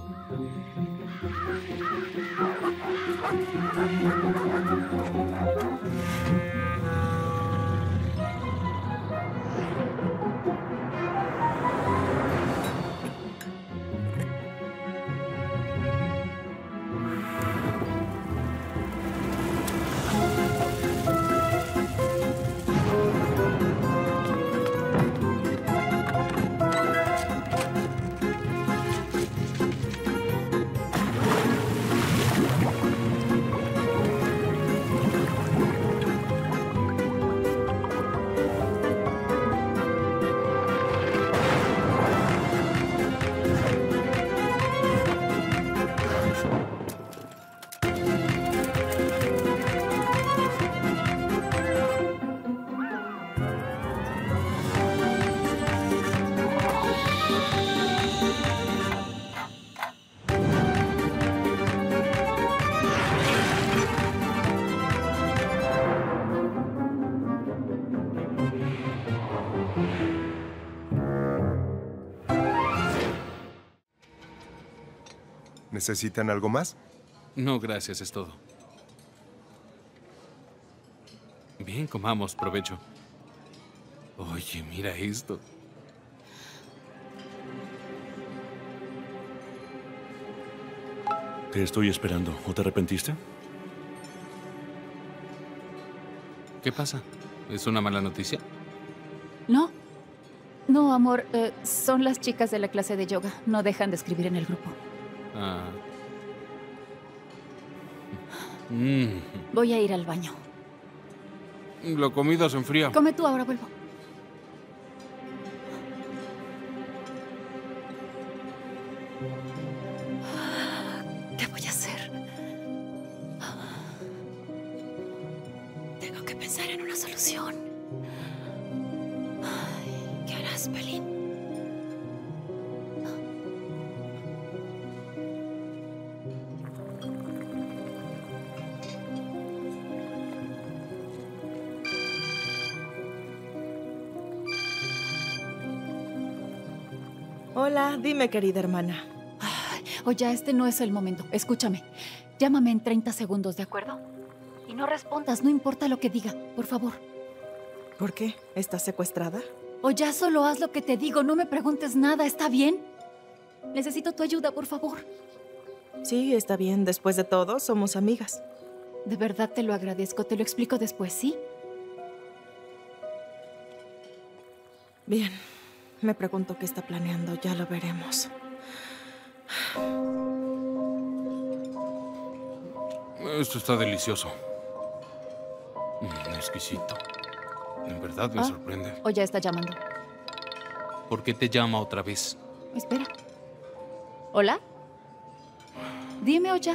¿Necesitan algo más? No, gracias, es todo. Bien, comamos, provecho. Oye, mira esto. Te estoy esperando. ¿O te arrepentiste? ¿Qué pasa? ¿Es una mala noticia? No. No, amor. Son las chicas de la clase de yoga. No dejan de escribir en el grupo. Ah. Voy a ir al baño. La comida se enfría. Come tú, ahora vuelvo. ¿Qué voy a hacer? Tengo que pensar en una solución. Ay, ¿qué harás, Pelín? Hola, dime, querida hermana. Oye, este no es el momento. Escúchame. Llámame en 30 segundos, ¿de acuerdo? Y no respondas, no importa lo que diga, por favor. ¿Por qué? ¿Estás secuestrada? O ya solo haz lo que te digo, no me preguntes nada, ¿está bien? Necesito tu ayuda, por favor. Sí, está bien. Después de todo, somos amigas. De verdad te lo agradezco. Te lo explico después, ¿sí? Bien. Me pregunto qué está planeando. Ya lo veremos. Esto está delicioso. Exquisito. En verdad me sorprende. O ya está llamando. ¿Por qué te llama otra vez? Espera. ¿Hola? Dime, Oya.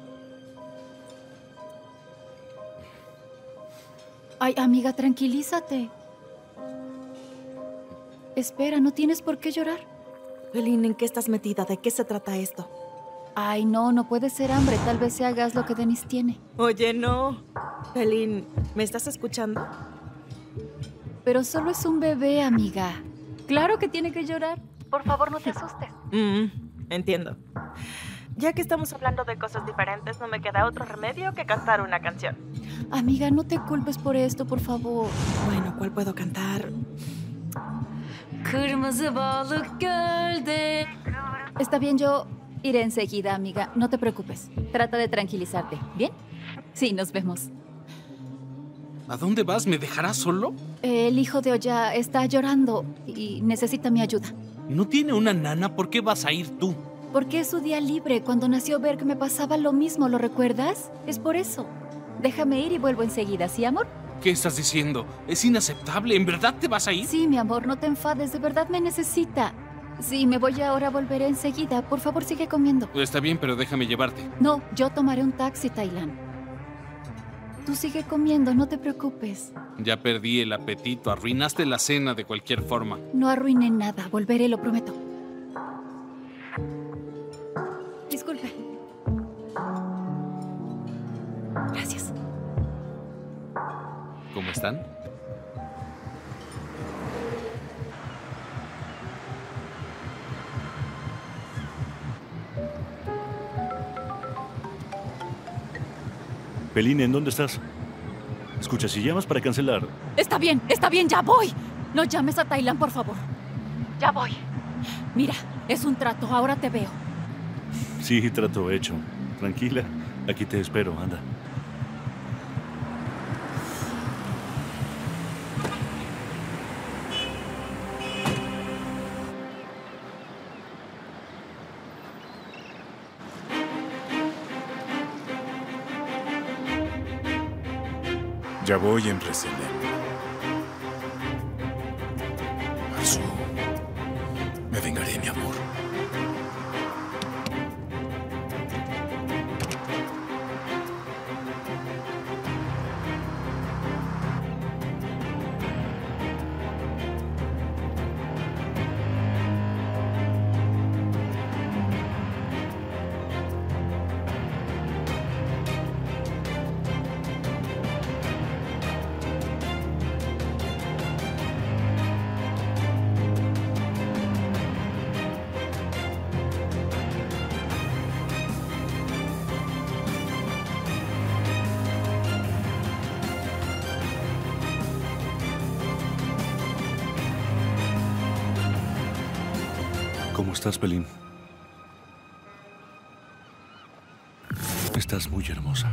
Ay, amiga, tranquilízate. Espera, no tienes por qué llorar. Pelín, ¿en qué estás metida? ¿De qué se trata esto? Ay, no puede ser hambre. Tal vez se hagas lo que Denise tiene. Oye, no. Pelín, ¿me estás escuchando? Pero solo es un bebé, amiga. Claro que tiene que llorar. Por favor, no te asustes. Entiendo. Ya que estamos hablando de cosas diferentes, no me queda otro remedio que cantar una canción. Amiga, no te culpes por esto, por favor. Bueno, ¿cuál puedo cantar? Kırmızı balık gölde. Está bien, yo iré enseguida, amiga. No te preocupes. Trata de tranquilizarte, ¿bien? Sí, nos vemos. ¿A dónde vas? ¿Me dejarás solo? El hijo de Oya está llorando y necesita mi ayuda. ¿No tiene una nana? ¿Por qué vas a ir tú? Porque es su día libre. Cuando nació Berg me pasaba lo mismo, ¿lo recuerdas? Es por eso. Déjame ir y vuelvo enseguida, ¿sí, amor? ¿Qué estás diciendo? Es inaceptable. ¿En verdad te vas a ir? Sí, mi amor, no te enfades. De verdad me necesita. Sí, me voy ahora, volveré enseguida. Por favor, sigue comiendo. Está bien, pero déjame llevarte. No, yo tomaré un taxi, Taylan. Tú sigue comiendo, no te preocupes. Ya perdí el apetito. Arruinaste la cena de cualquier forma. No arruiné nada. Volveré, lo prometo. Disculpe. Gracias. ¿Cómo están? Pelín, ¿en dónde estás? Escucha, si llamas para cancelar... Está bien, ya voy. No llames a Tailan, por favor. Ya voy. Mira, es un trato, ahora te veo. Sí, trato hecho. Tranquila, aquí te espero, anda. Ya voy en Reselem. Arzu, me vengaré, mi amor. ¿Cómo estás, Pelín? Estás muy hermosa.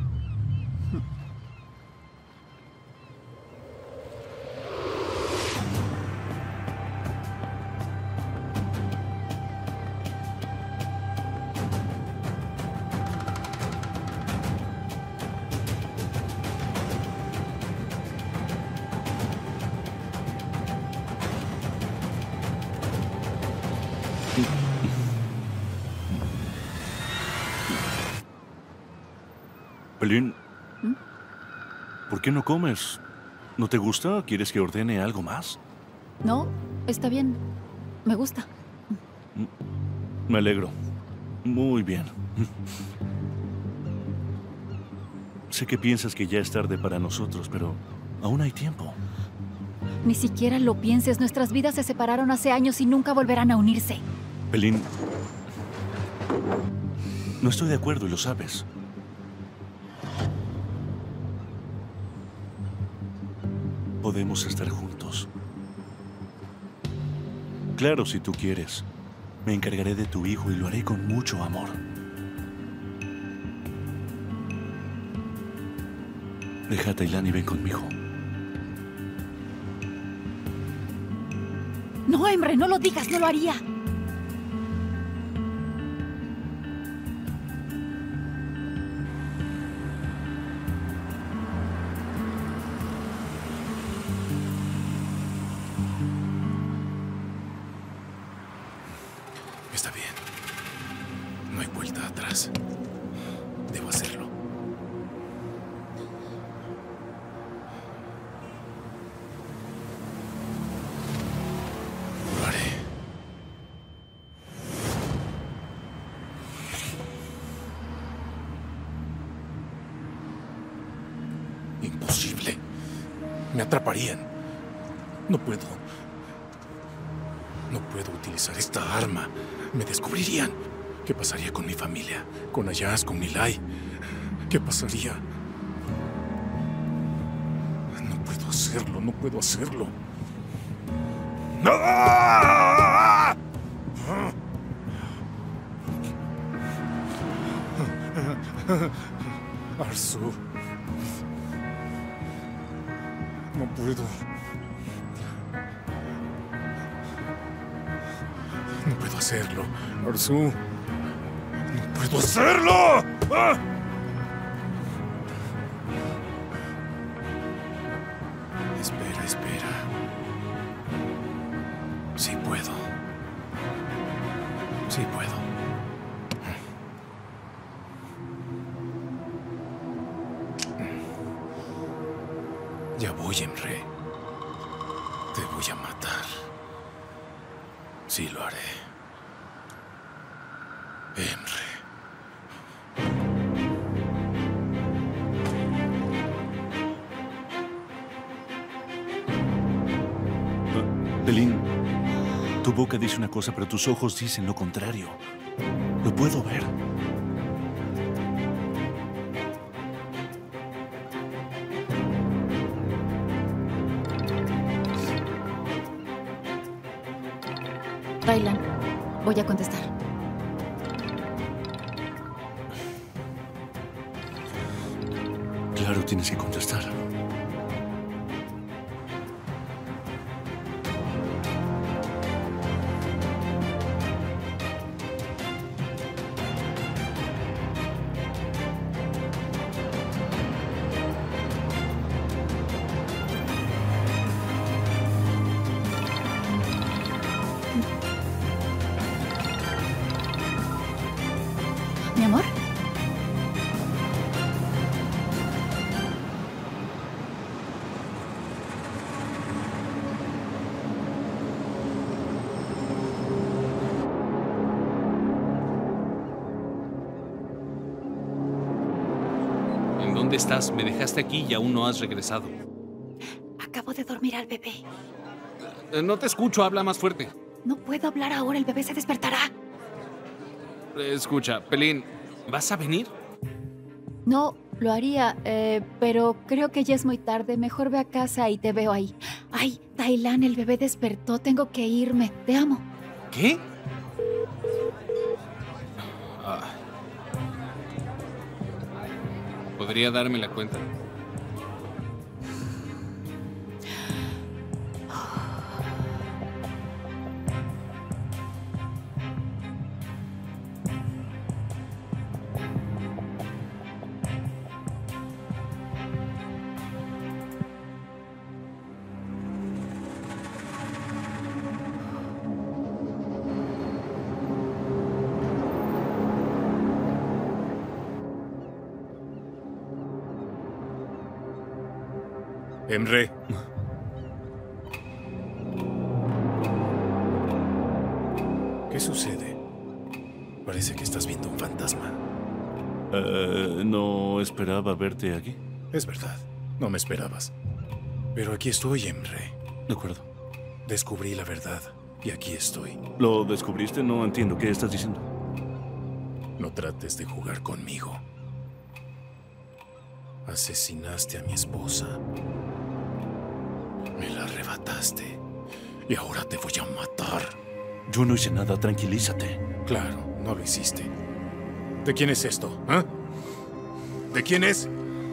Pelín, ¿por qué no comes? ¿No te gusta? ¿Quieres que ordene algo más? No, está bien. Me gusta. Me alegro. Muy bien. Sé que piensas que ya es tarde para nosotros, pero aún hay tiempo. Ni siquiera lo pienses. Nuestras vidas se separaron hace años y nunca volverán a unirse. Pelín, no estoy de acuerdo y lo sabes. Podemos estar juntos. Claro, si tú quieres. Me encargaré de tu hijo y lo haré con mucho amor. Deja a Tailan y ven conmigo. No, Emre, no lo digas, no lo haría. Está bien. No hay vuelta atrás. Debo hacerlo. Lo haré. Imposible. Me atraparían. No puedo. No puedo utilizar esta arma. Me descubrirían. ¿Qué pasaría con mi familia? Con Ayaz, con Nilay. ¿Qué pasaría? No puedo hacerlo, no puedo hacerlo. ¡No! Arzu. No puedo. No puedo hacerlo, Arzu. No puedo hacerlo. ¡Ah! Espera, espera. Sí puedo. Sí puedo. Ya voy, Emre. Te voy a matar. Sí, lo haré. Emre. Pelín, tu boca dice una cosa, pero tus ojos dicen lo contrario. Lo puedo ver. Voy a contestar. Claro, tienes que contestar. ¿Mi amor? ¿En dónde estás? Me dejaste aquí y aún no has regresado. Acabo de dormir al bebé. No te escucho, habla más fuerte. No puedo hablar ahora, el bebé se despertará. Escucha, Pelín, ¿vas a venir? No, lo haría, pero creo que ya es muy tarde. Mejor ve a casa y te veo ahí. Ay, Tailan, el bebé despertó. Tengo que irme. Te amo. ¿Qué? Ah. ¿Podría darme la cuenta? Emre. ¿Qué sucede? Parece que estás viendo un fantasma. No esperaba verte aquí. Es verdad, no me esperabas. Pero aquí estoy, Emre. De acuerdo. Descubrí la verdad y aquí estoy. ¿Lo descubriste? No entiendo. ¿Qué estás diciendo? No trates de jugar conmigo. Asesinaste a mi esposa. Me la arrebataste. Y ahora te voy a matar. Yo no hice nada. Tranquilízate. Claro, no lo hiciste. ¿De quién es esto? ¿Ah? ¿De quién es?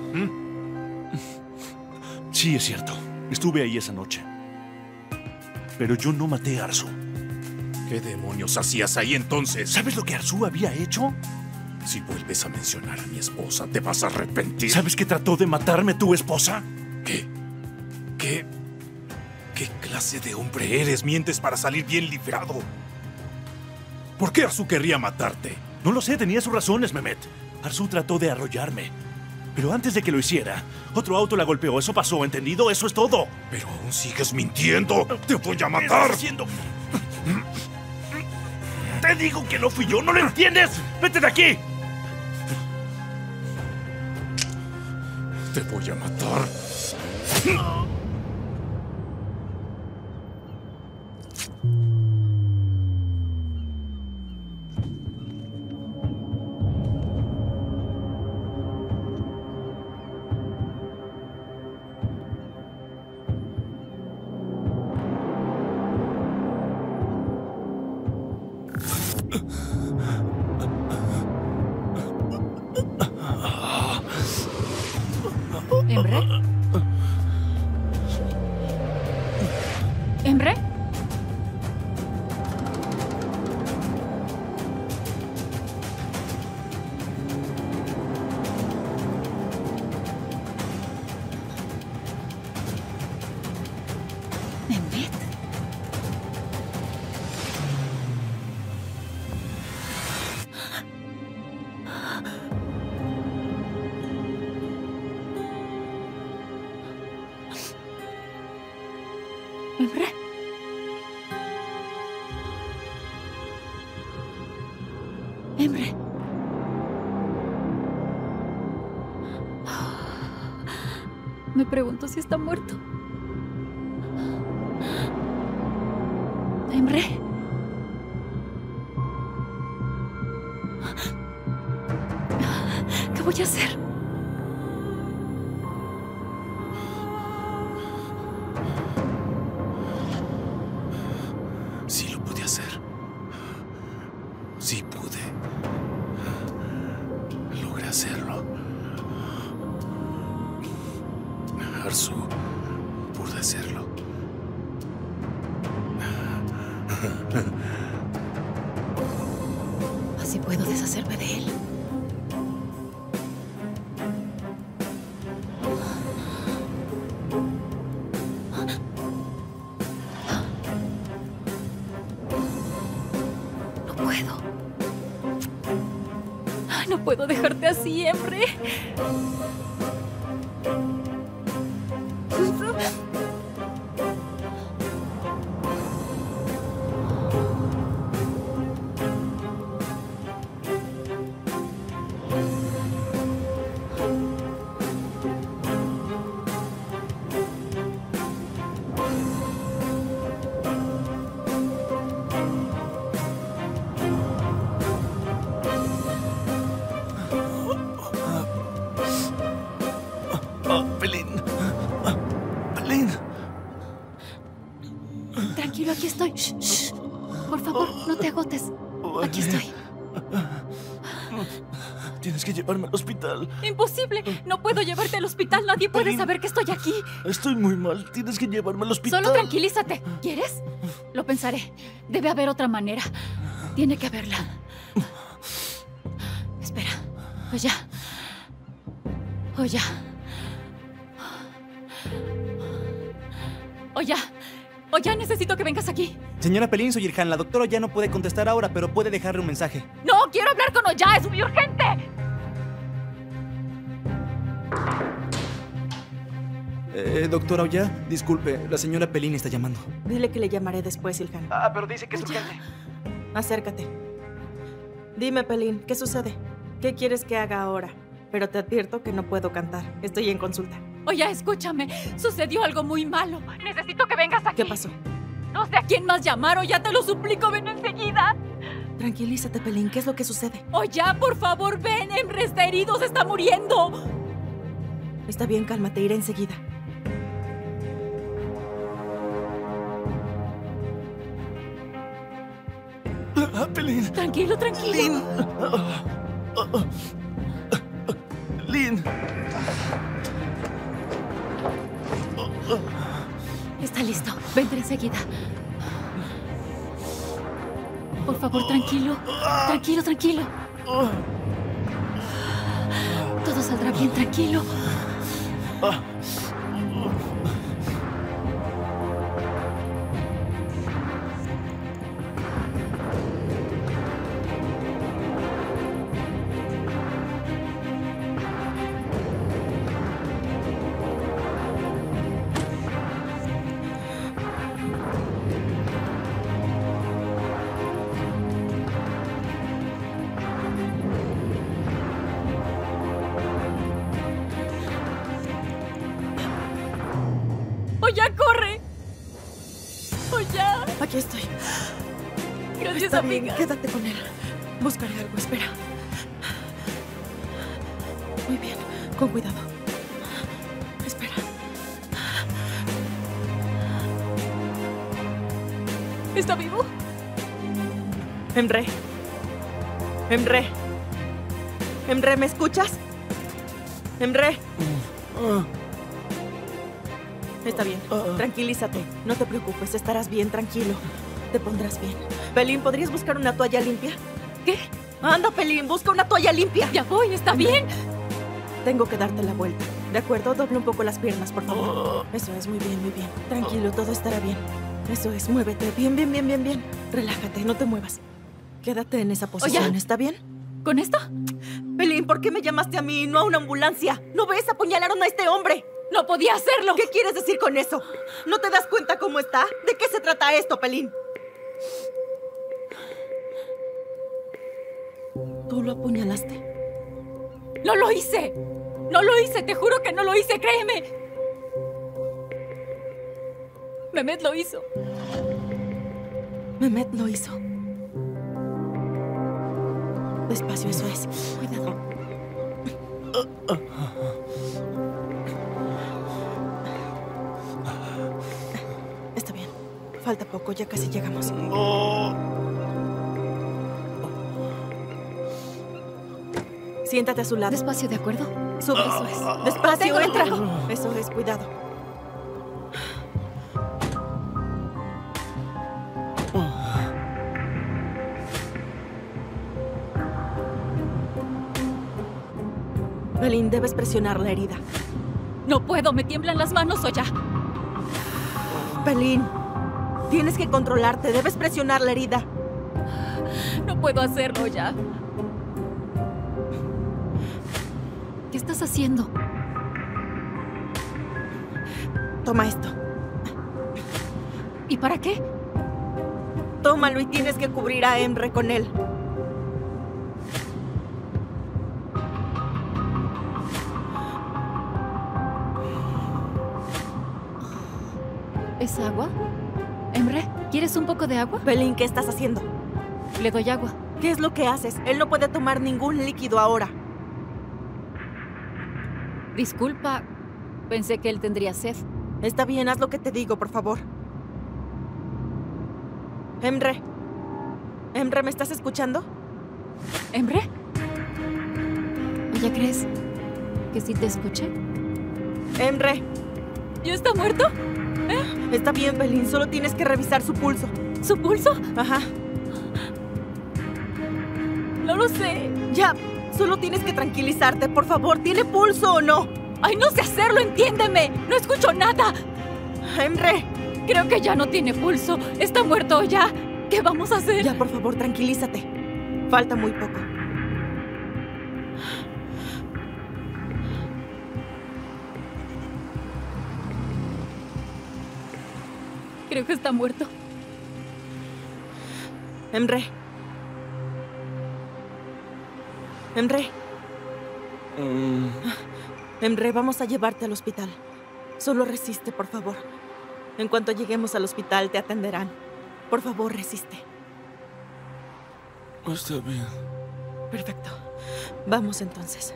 Sí, es cierto. Estuve ahí esa noche. Pero yo no maté a Arzu. ¿Qué demonios hacías ahí entonces? ¿Sabes lo que Arzu había hecho? Si vuelves a mencionar a mi esposa, te vas a arrepentir. ¿Sabes que trató de matarme tu esposa? ¿Qué clase de hombre eres? Mientes para salir bien librado. ¿Por qué Arzu querría matarte? No lo sé, tenía sus razones, Mehmet. Arzu trató de arrollarme. Pero antes de que lo hiciera, otro auto la golpeó. Eso pasó, ¿entendido? Eso es todo. Pero aún sigues mintiendo. ¡Te voy a ¿Qué matar! estás haciendo? Te digo que no fui yo, ¿no lo entiendes? ¡Vete de aquí! Te voy a matar. ¿Emre? ¿Emre? ¿Mehmet? ¿Emre? ¿Emre? Me pregunto si está muerto. ¿Emre? ¿Qué voy a hacer? Sí lo pude hacer. Sí pude. Logré hacerlo. Arzu, pude hacerlo. Así puedo deshacerme de él. No puedo. No puedo dejarte así, Emre. Pelín. Pelín. Tranquilo, aquí estoy. Shh, shh. Por favor, no te agotes. Aquí estoy. Tienes que llevarme al hospital. Imposible. No puedo llevarte al hospital. Nadie puede Pelín. saber que estoy aquí. Estoy muy mal. Tienes que llevarme al hospital. Solo tranquilízate. ¿Quieres? Lo pensaré. Debe haber otra manera. Tiene que haberla. Espera. Oya. Oya. Oya. Oya, necesito que vengas aquí. Señora Pelín, soy Irhan. La doctora ya no puede contestar ahora, pero puede dejarle un mensaje. No, quiero hablar con Oya. Es muy urgente. Doctora Oya, disculpe, la señora Pelín está llamando. Dile que le llamaré después, Ilhan. Ah, pero dice que es Oya. urgente. Acércate. Dime, Pelín, ¿qué sucede? ¿Qué quieres que haga ahora? Pero te advierto que no puedo cantar. Estoy en consulta. Oya, escúchame. Sucedió algo muy malo. Necesito que vengas aquí. ¿Qué pasó? No sé a quién más llamar. Oya, te lo suplico. Ven enseguida. Tranquilízate, Pelín. ¿Qué es lo que sucede? Oya, por favor, ven. Emre está herido. Se está muriendo. Está bien, cálmate. Iré enseguida. Pelín. Tranquilo, tranquilo. Lynn. Está listo. Vendré enseguida. Por favor, tranquilo. Tranquilo, tranquilo. Todo saldrá bien, tranquilo. ¡Oya, corre! ¡Oya! Aquí estoy. Gracias, Está bien, amiga. quédate con él. Buscaré algo, espera. Muy bien, con cuidado. Espera. ¿Está vivo? Emre. Emre. Emre, ¿me escuchas? Emre. Está bien, tranquilízate. No te preocupes, estarás bien, tranquilo. Te pondrás bien. Pelín, ¿podrías buscar una toalla limpia? ¿Qué? Anda, Pelín, busca una toalla limpia. Ya voy, ¿está bien? Tengo que darte la vuelta. ¿De acuerdo? Doble un poco las piernas, por favor. Eso es, muy bien, muy bien. Tranquilo, todo estará bien. Eso es, muévete. Bien, bien, bien, bien, bien. Relájate, no te muevas. Quédate en esa posición, Oye. ¿está bien? ¿Con esto? Pelín, ¿por qué me llamaste a mí y no a una ambulancia? ¿No ves? Apuñalaron a este hombre. ¡No podía hacerlo! ¿Qué quieres decir con eso? ¿No te das cuenta cómo está? ¿De qué se trata esto, Pelín? ¿Tú lo apuñalaste? ¡No lo hice! ¡No lo hice! ¡Te juro que no lo hice! ¡Créeme! Mehmet lo hizo. Mehmet lo hizo. Despacio, eso es. Cuidado. Está bien. Falta poco, ya casi llegamos. Siéntate a su lado. Despacio, ¿de acuerdo? Sube. Eso es. Despacio, entra. Eso es, cuidado. Belín, debes presionar la herida. No puedo, me tiemblan las manos, Oya. Belín, tienes que controlarte. Debes presionar la herida. No puedo hacerlo ya. ¿Qué estás haciendo? Toma esto. ¿Y para qué? Tómalo y tienes que cubrir a Emre con él. ¿Es agua? Emre, ¿quieres un poco de agua? Belín, ¿qué estás haciendo? Le doy agua. ¿Qué es lo que haces? Él no puede tomar ningún líquido ahora. Disculpa, pensé que él tendría sed. Está bien, haz lo que te digo, por favor. Emre. Emre, ¿me estás escuchando? ¿Emre? ¿Ya crees que sí te escuché? Emre. ¿Ya está muerto? Está bien, Belín, solo tienes que revisar su pulso. ¿Su pulso? Ajá. No lo sé. Ya, solo tienes que tranquilizarte, por favor. ¿Tiene pulso o no? ¡Ay, no sé hacerlo! ¡Entiéndeme! ¡No escucho nada! Emre. Creo que ya no tiene pulso. ¿Está muerto ya? ¿Qué vamos a hacer? Ya, por favor, tranquilízate. Falta muy poco. Creo que está muerto. Emre. Emre. Emre, vamos a llevarte al hospital. Solo resiste, por favor. En cuanto lleguemos al hospital, te atenderán. Por favor, resiste. Está bien. Perfecto. Vamos entonces.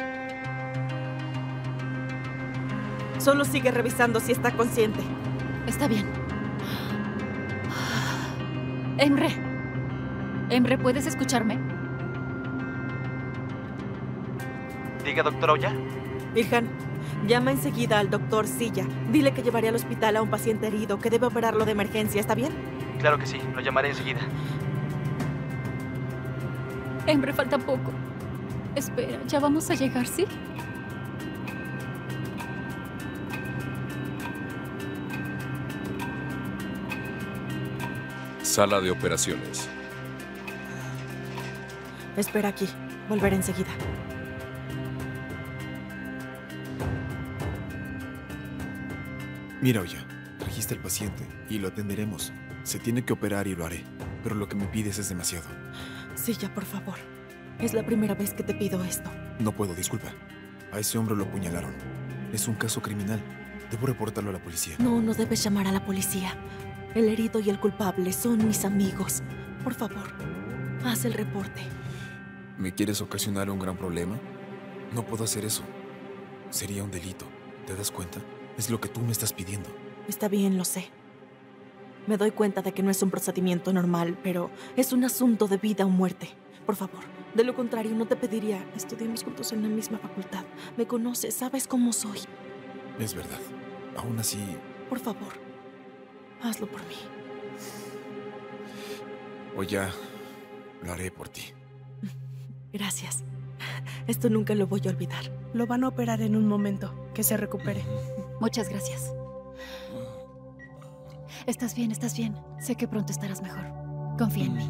Solo sigue revisando si está consciente. Está bien. Emre. Emre, ¿puedes escucharme? Diga, doctora Oya. Irhan, llama enseguida al doctor Silla. Dile que llevaré al hospital a un paciente herido, que debe operarlo de emergencia. ¿Está bien? Claro que sí, lo llamaré enseguida. Emre, falta poco. Espera, ya vamos a llegar, ¿sí? Sala de operaciones. Espera aquí. Volveré enseguida. Mira, Oya, trajiste al paciente y lo atenderemos. Se tiene que operar y lo haré, pero lo que me pides es demasiado. Silla, por favor. Es la primera vez que te pido esto. No puedo, disculpa. A ese hombre lo apuñalaron. Es un caso criminal. Debo reportarlo a la policía. No, no debes llamar a la policía. El herido y el culpable son mis amigos. Por favor, haz el reporte. ¿Me quieres ocasionar un gran problema? No puedo hacer eso. Sería un delito. ¿Te das cuenta? Es lo que tú me estás pidiendo. Está bien, lo sé. Me doy cuenta de que no es un procedimiento normal, pero es un asunto de vida o muerte. Por favor, de lo contrario, no te pediría. Estudiemos juntos en la misma facultad. Me conoces, sabes cómo soy. Es verdad. Aún así... Por favor, hazlo por mí. Oya, lo haré por ti. Gracias. Esto nunca lo voy a olvidar. Lo van a operar en un momento. Que se recupere. Muchas gracias. Estás bien, estás bien. Sé que pronto estarás mejor. Confía en mí.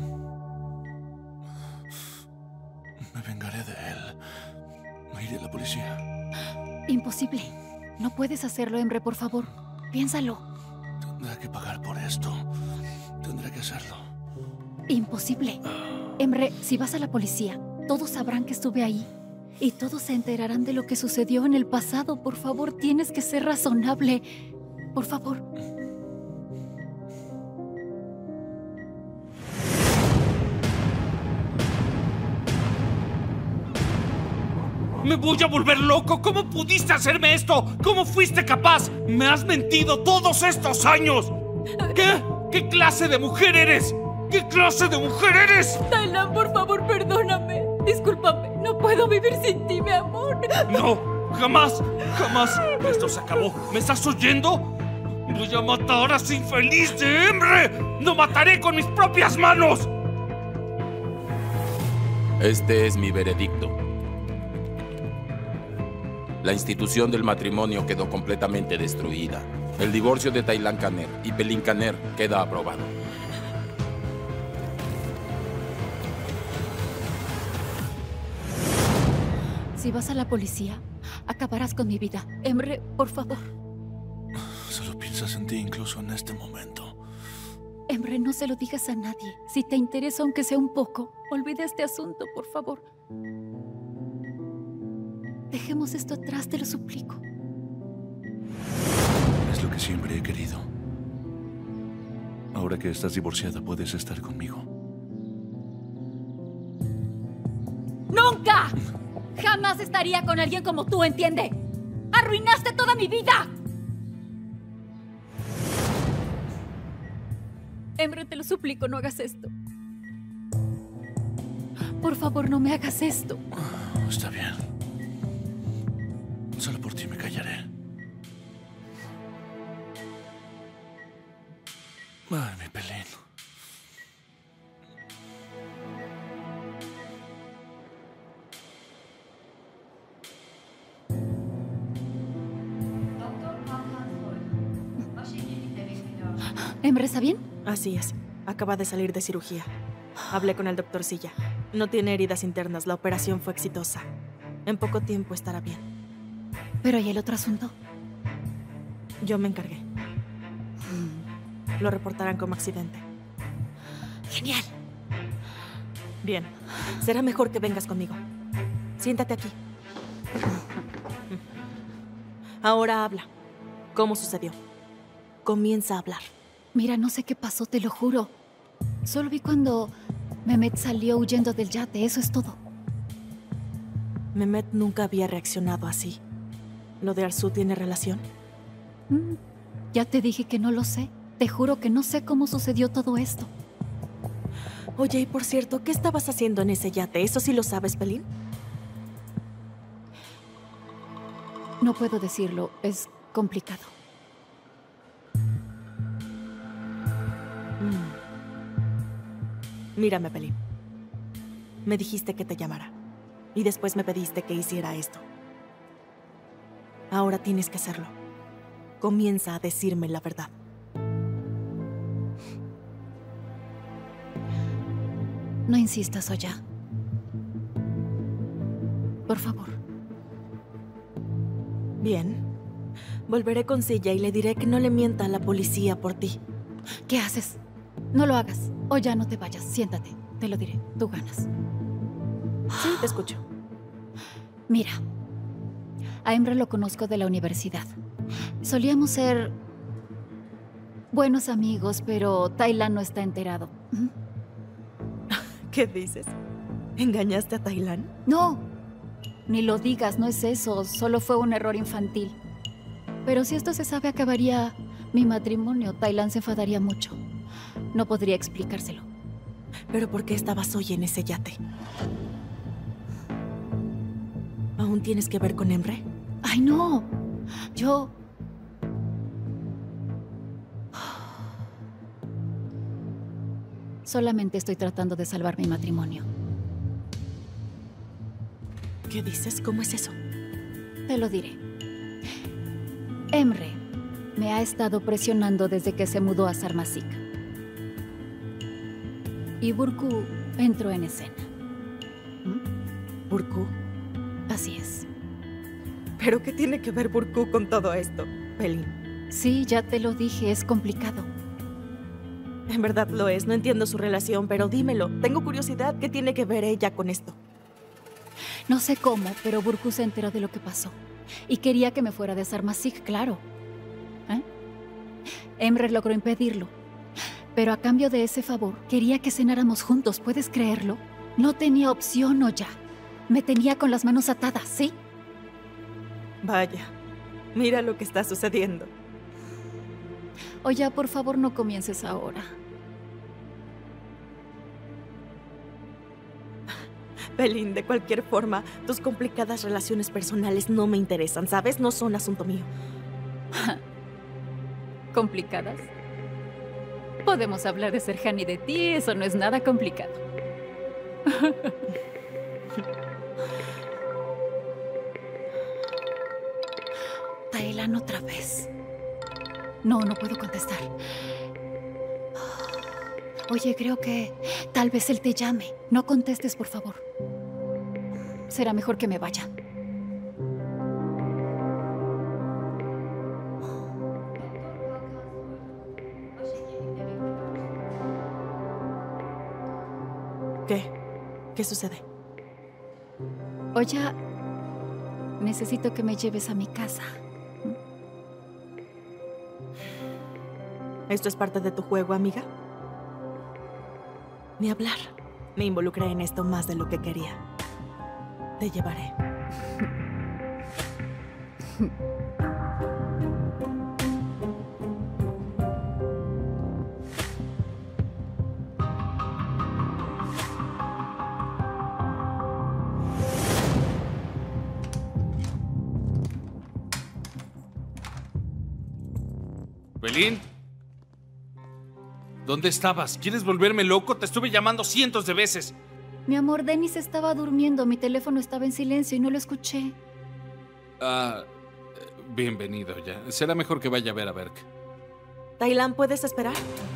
Me vengaré de él. Me iré a la policía. Imposible. No puedes hacerlo, Emre, por favor. Piénsalo. Tendré que pagar por esto. Tendré que hacerlo. Imposible. Emre, si vas a la policía, todos sabrán que estuve ahí. Y todos se enterarán de lo que sucedió en el pasado. Por favor, tienes que ser razonable. Por favor. ¡Me voy a volver loco! ¿Cómo pudiste hacerme esto? ¿Cómo fuiste capaz? ¡Me has mentido todos estos años! ¿Qué? ¿Qué clase de mujer eres? ¿Qué clase de mujer eres? Tailan, por favor, perdóname. Discúlpame. No puedo vivir sin ti, mi amor. No, jamás, jamás. Esto se acabó. ¿Me estás oyendo? Voy a matar a ese infeliz de Emre. ¡Lo mataré con mis propias manos! Este es mi veredicto. La institución del matrimonio quedó completamente destruida. El divorcio de Taylan Kaner y Pelin Kaner queda aprobado. Si vas a la policía, acabarás con mi vida. Emre, por favor. Solo piensas en ti incluso en este momento. Emre, no se lo digas a nadie. Si te interesa, aunque sea un poco, olvida este asunto, por favor. Dejemos esto atrás, te lo suplico. Es lo que siempre he querido. Ahora que estás divorciada, puedes estar conmigo. ¡Nunca! Jamás estaría con alguien como tú, ¿entiende? ¡Arruinaste toda mi vida! Emre, te lo suplico, no hagas esto. Por favor, no me hagas esto. Está bien. Solo por ti me callaré. Ay, mi Pelín. ¿Emre está bien? Así es. Acaba de salir de cirugía. Hablé con el doctor Silla. No tiene heridas internas. La operación fue exitosa. En poco tiempo estará bien. Pero ¿y el otro asunto? Yo me encargué. Lo reportarán como accidente. Genial. Bien. Será mejor que vengas conmigo. Siéntate aquí. Ahora habla. ¿Cómo sucedió? Comienza a hablar. Mira, no sé qué pasó, te lo juro. Solo vi cuando Mehmet salió huyendo del yate, eso es todo. Mehmet nunca había reaccionado así. ¿Lo de Arzu tiene relación? Ya te dije que no lo sé. Te juro que no sé cómo sucedió todo esto. Oye, y por cierto, ¿qué estabas haciendo en ese yate? ¿Eso sí lo sabes, Pelín? No puedo decirlo, es complicado. Mírame, Pelín. Me dijiste que te llamara. Y después me pediste que hiciera esto. Ahora tienes que hacerlo. Comienza a decirme la verdad. No insistas, Oya. Por favor. Bien. Volveré con Silla y le diré que no le mienta a la policía por ti. ¿Qué haces? No lo hagas. Oya, no te vayas. Siéntate. Te lo diré. Tú ganas. Sí, te escucho. Mira. A Emre lo conozco de la universidad. Solíamos ser buenos amigos, pero Taylan no está enterado. ¿Qué dices? ¿Engañaste a Taylan? No. Ni lo digas, no es eso. Solo fue un error infantil. Pero si esto se sabe, acabaría mi matrimonio. Taylan se enfadaría mucho. No podría explicárselo. ¿Pero por qué estabas hoy en ese yate? ¿Aún tienes que ver con Emre? ¡Ay, no! Yo... Solamente estoy tratando de salvar mi matrimonio. ¿Qué dices? ¿Cómo es eso? Te lo diré. Emre me ha estado presionando desde que se mudó a Sarmasik. Y Burku entró en escena. ¿Burku? Así es. ¿Pero qué tiene que ver Burku con todo esto, Pelín? Sí, ya te lo dije, es complicado. En verdad lo es, no entiendo su relación, pero dímelo. Tengo curiosidad, ¿qué tiene que ver ella con esto? No sé cómo, pero Burku se enteró de lo que pasó. Y quería que me fuera de Sarmasik, claro. Emre logró impedirlo. Pero a cambio de ese favor, quería que cenáramos juntos, ¿puedes creerlo? No tenía opción, Oya. Me tenía con las manos atadas, ¿sí? Vaya, mira lo que está sucediendo. Oya, por favor, no comiences ahora. Pelín, de cualquier forma, tus complicadas relaciones personales no me interesan, ¿sabes? No son asunto mío. ¿Complicadas? Podemos hablar de Serhan y de ti, eso no es nada complicado. Taylan otra vez. No puedo contestar. Oye, creo que tal vez él te llame. No contestes, por favor. Será mejor que me vaya. ¿Qué sucede? Oye, necesito que me lleves a mi casa. ¿Esto es parte de tu juego, amiga? Ni hablar. Me involucré en esto más de lo que quería. Te llevaré. ¿Pelín? ¿Dónde estabas? ¿Quieres volverme loco? Te estuve llamando cientos de veces. Mi amor, Dennis estaba durmiendo. Mi teléfono estaba en silencio y no lo escuché. Bienvenido ya. Será mejor que vaya a ver a Berk. Taylan, ¿puedes esperar?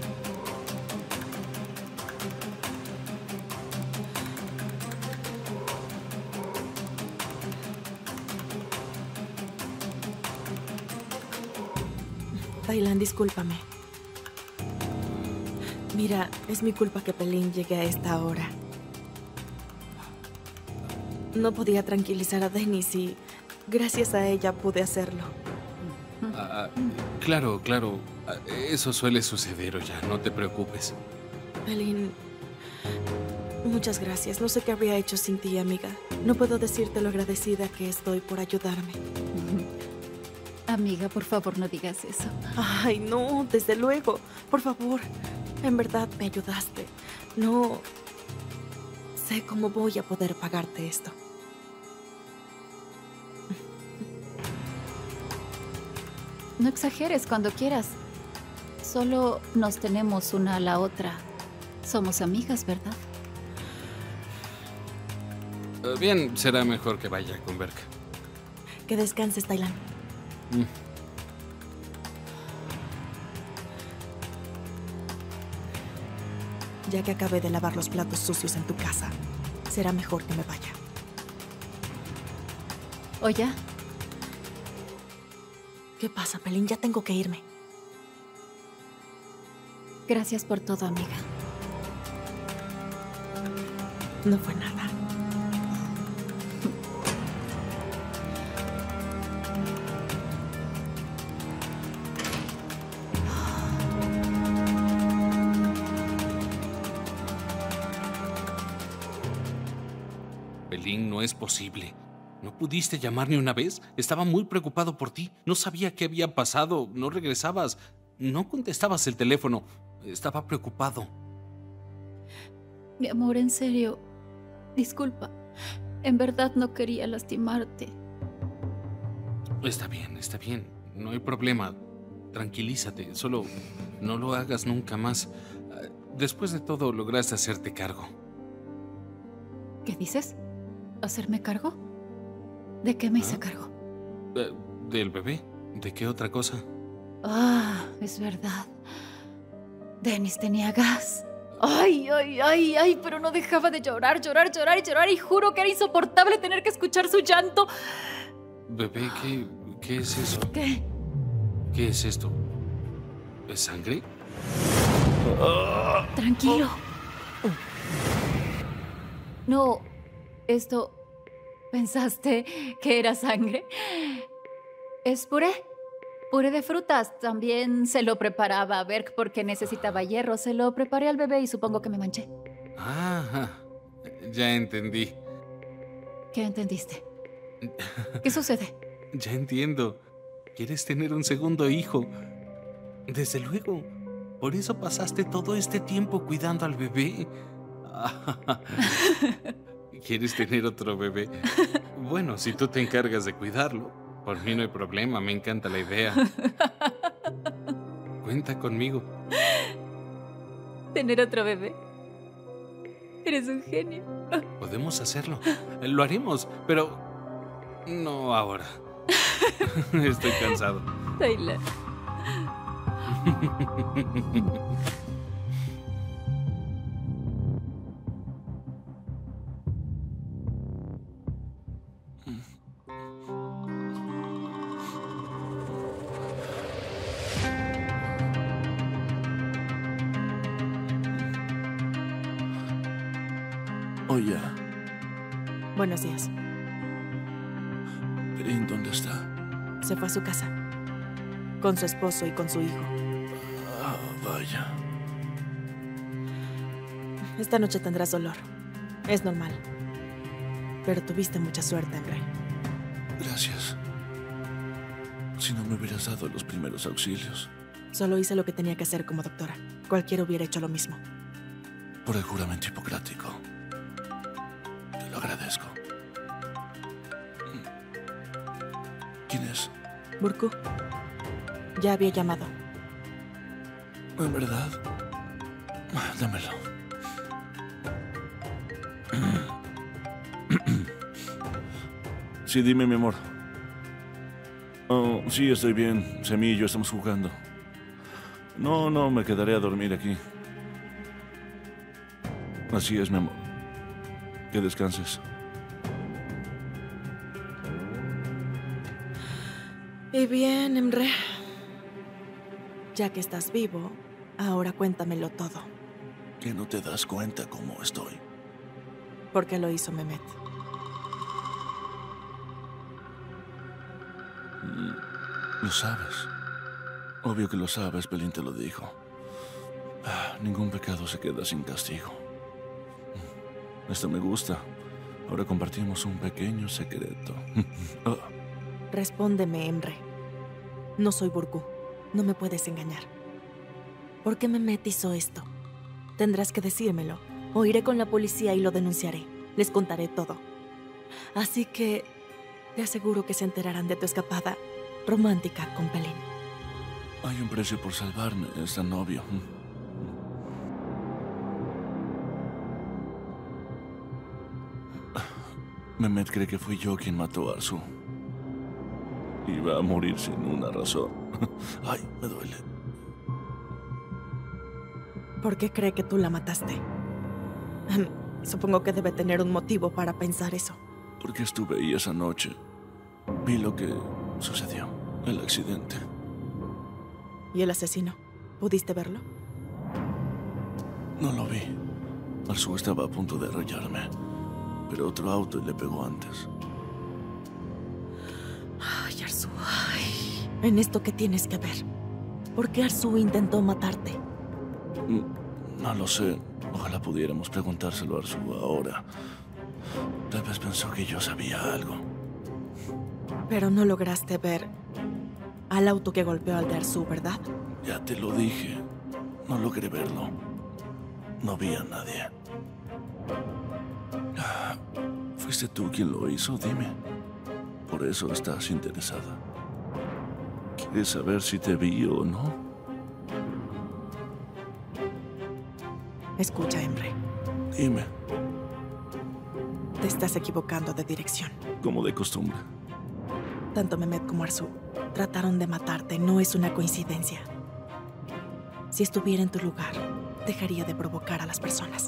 Taylan, discúlpame. Mira, es mi culpa que Pelín llegue a esta hora. No podía tranquilizar a Dennis y gracias a ella pude hacerlo. Claro. Eso suele suceder, ya. No te preocupes. Pelín, muchas gracias. No sé qué habría hecho sin ti, amiga. No puedo decirte lo agradecida que estoy por ayudarme. Amiga, por favor, no digas eso. Ay, no, desde luego. Por favor, en verdad me ayudaste. No sé cómo voy a poder pagarte esto. No exageres cuando quieras. Solo nos tenemos una a la otra. Somos amigas, ¿verdad? Bien, será mejor que vaya con Berk. Que descanses, Taylan. Ya que acabé de lavar los platos sucios en tu casa, será mejor que me vaya. Oye. ¿Qué pasa, Pelín? Ya tengo que irme. Gracias por todo, amiga. No fue nada. Pelín, no es posible. ¿No pudiste llamar ni una vez? Estaba muy preocupado por ti. No sabía qué había pasado. No regresabas. No contestabas el teléfono. Estaba preocupado. Mi amor, en serio. Disculpa. En verdad no quería lastimarte. Está bien. No hay problema. Tranquilízate. Solo no lo hagas nunca más. Después de todo, lograste hacerte cargo. ¿Qué dices? ¿Hacerme cargo? ¿De qué me hice cargo? ¿Del bebé? ¿De qué otra cosa? Es verdad. Dennis tenía gas. Ay, pero no dejaba de llorar y juro que era insoportable tener que escuchar su llanto. Bebé, ¿qué es eso? ¿Qué? ¿Qué es esto? ¿Es sangre? Tranquilo. No, esto... ¿Pensaste que era sangre? Es puré. Puré de frutas. También se lo preparaba a Berk porque necesitaba hierro. Se lo preparé al bebé y supongo que me manché. Ya entendí. ¿Qué entendiste? ¿Qué sucede? Ya entiendo. Quieres tener un segundo hijo. Desde luego. Por eso pasaste todo este tiempo cuidando al bebé. ¿Quieres tener otro bebé? Bueno, si tú te encargas de cuidarlo, por mí no hay problema, me encanta la idea. Cuenta conmigo. ¿Tener otro bebé? Eres un genio. Podemos hacerlo. Lo haremos, pero no ahora. Estoy cansado. Tyler. Oye, Buenos días. Pelín, ¿dónde está? Se fue a su casa. Con su esposo y con su hijo. Ah, vaya. Esta noche tendrás dolor. Es normal. Pero tuviste mucha suerte, Emre. Gracias. Si no me hubieras dado los primeros auxilios. Solo hice lo que tenía que hacer como doctora. Cualquiera hubiera hecho lo mismo. Por el juramento hipocrático. Te lo agradezco. ¿Quién es? Burku. Ya había llamado. ¿En verdad? Dámelo. Sí, dime, mi amor. Oh, sí, estoy bien. Semi y yo estamos jugando. No, me quedaré a dormir aquí. Así es, mi amor. Que descanses. Y bien, Emre. Ya que estás vivo, ahora cuéntamelo todo. Que no te das cuenta cómo estoy. ¿Por qué lo hizo Mehmet? Lo sabes. Obvio que lo sabes, Pelín te lo dijo. Ningún pecado se queda sin castigo. Esto me gusta. Ahora compartimos un pequeño secreto. Respóndeme, Emre. No soy Burku. No me puedes engañar. ¿Por qué Mehmet hizo esto? Tendrás que decírmelo, o iré con la policía y lo denunciaré. Les contaré todo. Así que te aseguro que se enterarán de tu escapada romántica con Pelín. Hay un precio por salvarme, es tan obvio. Mehmet cree que fui yo quien mató a Arzu. Iba a morir sin una razón. Ay, me duele. ¿Por qué cree que tú la mataste? Supongo que debe tener un motivo para pensar eso. Porque estuve ahí esa noche. Vi lo que sucedió, el accidente. ¿Y el asesino? ¿Pudiste verlo? No lo vi. Arzu estaba a punto de arrollarme, pero otro auto le pegó antes. Ay, Arzu, ay. En esto que tienes que ver. ¿Por qué Arzu intentó matarte? No lo sé. Ojalá pudiéramos preguntárselo a Arzu ahora. Tal vez pensó que yo sabía algo. Pero no lograste ver al auto que golpeó al de Arzu, ¿verdad? Ya te lo dije. No logré verlo. No vi a nadie. ¿Fuiste tú quien lo hizo? Dime. Por eso estás interesada. ¿Quieres saber si te vi o no? Escucha, Emre. Dime. Te estás equivocando de dirección. Como de costumbre. Tanto Mehmet como Arzu trataron de matarte. No es una coincidencia. Si estuviera en tu lugar, dejaría de provocar a las personas.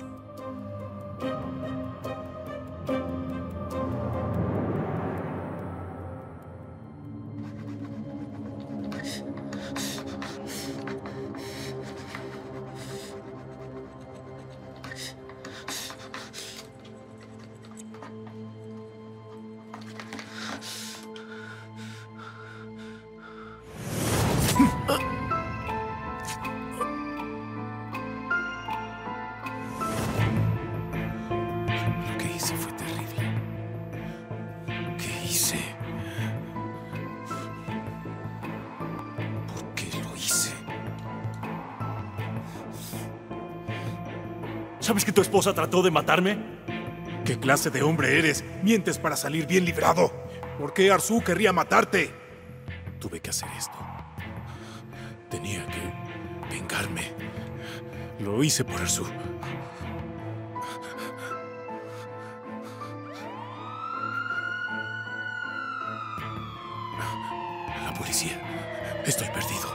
Lo que hice fue terrible. ¿Qué hice? ¿Por qué lo hice? ¿Sabes que tu esposa trató de matarme? ¿Qué clase de hombre eres? Mientes para salir bien librado. ¿Por qué Arzu querría matarte? Tuve que hacer esto. Tenía que vengarme. Lo hice por Arzu. La policía. Estoy perdido.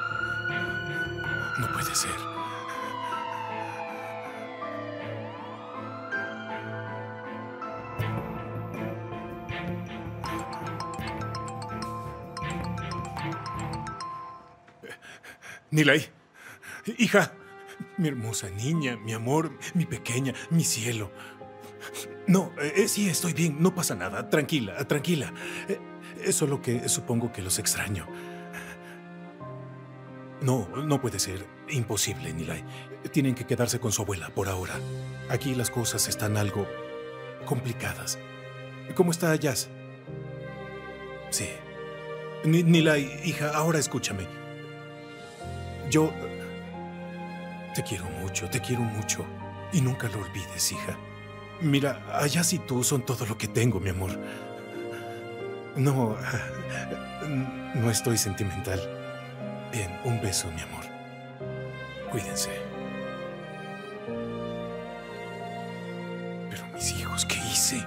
No puede ser. Nilay, hija, mi hermosa niña, mi amor, mi pequeña, mi cielo. No, sí, estoy bien, no pasa nada. Tranquila, tranquila. Es solo que supongo que los extraño. No, no puede ser. Imposible, Nilay. Tienen que quedarse con su abuela por ahora. Aquí las cosas están algo complicadas. ¿Cómo está Jazz? Sí. Nilay, hija, ahora escúchame. Yo te quiero mucho, y nunca lo olvides, hija. Mira, Jazz y tú son todo lo que tengo, mi amor. No estoy sentimental. Bien, un beso, mi amor. Cuídense. Pero mis hijos, ¿qué hice?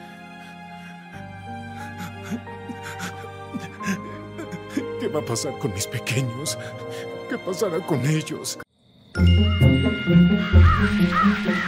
¿Qué va a pasar con mis pequeños? ¿Qué pasará con ellos?